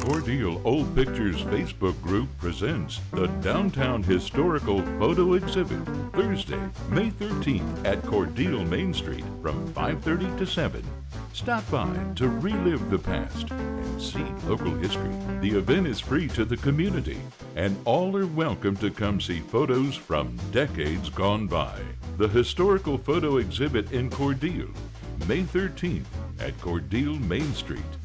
Cordele Old Pictures Facebook group presents the Downtown Historical Photo Exhibit, Thursday, May 13th at Cordele Main Street from 5:30 to 7. Stop by to relive the past and see local history. The event is free to the community, and all are welcome to come see photos from decades gone by. The Historical Photo Exhibit in Cordele, May 13th at Cordele Main Street.